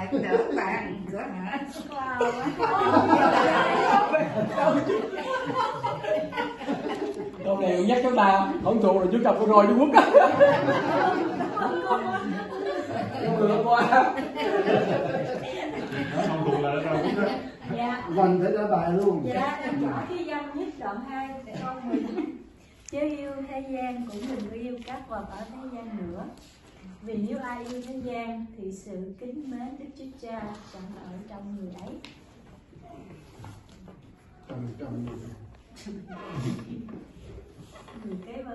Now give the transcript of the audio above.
lại đỡ bạn nữa hả? Câu này nhắc chúng ta không thuộc là chú chồng con rồi Trung Quốc á. Ngược qua. Không thuộc là đâu cũng đó. Dạ. Vần phải trả bài luôn. Dạ, em hỏi cái văn nhất đoạn 2 câu 10. Chớ yêu thế gian cũng đừng có yêu các vật ở thế gian nữa. Vì nếu ai yêu thế gian thì sự kính mến Đức Chúa Cha chẳng ở trong người ấy. Trong Người kế